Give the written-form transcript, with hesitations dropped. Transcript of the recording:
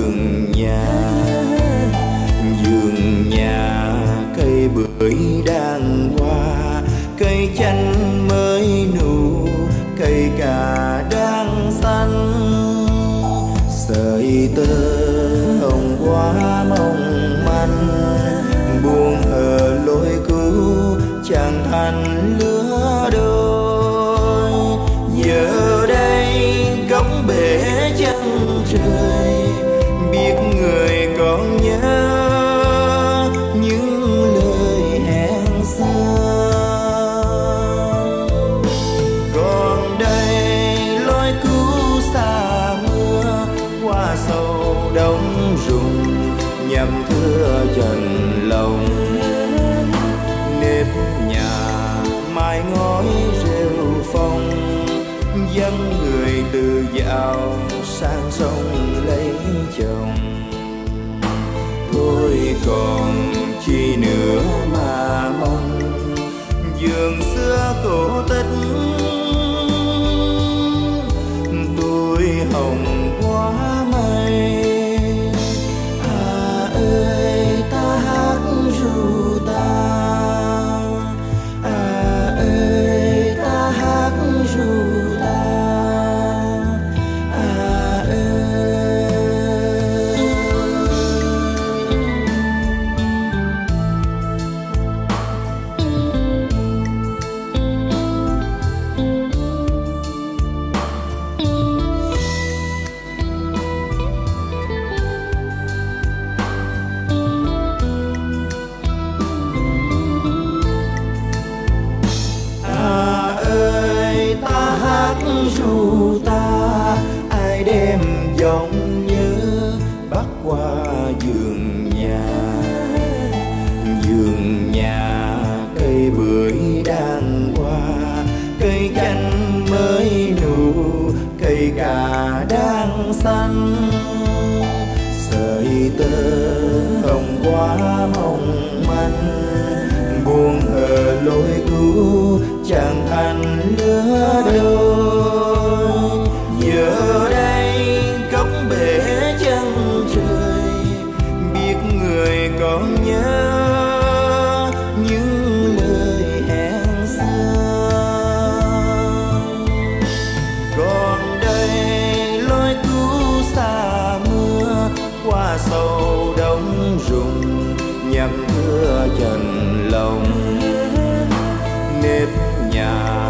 vườn nhà cây bưởi đang qua, cây chanh mới nụ, cây cà đang xanh. Sợi tơ hồng quá mong manh, buông hờ lối cứu chẳng thành lứa đôi. Giờ đây góc bể chân trời, biết người còn nhớ những lời hẹn xưa. Còn đây lối cứu xa mưa, qua sâu đông rùng nhằm thưa dần lòng. Nếp nhà mái ngói rêu phong, dân người từ dạo sang sông lấy chồng. Thôi còn chi nữa mà mong, vườn xưa cổ tích tuổi hồng quá mây. À ơi ta hát ru ta, à ơi ta hát ru ta, à ơi. Ru ta, ai đem giọng nhớ bắc qua vườn nhà cây bưởi đang qua, cây chanh mới nụ, cây cà đang xanh. Sợi tơ hồng quá mong manh, buông hờ lối cứu chẳng thành lứa đôi. Giờ đây góc bể chân trời, biết người còn nhớ những lời hẹn xưa. Còn đây lối cứu xa mưa, qua sâu đông rùng nhằm thưa dần lòng. Nếp nhà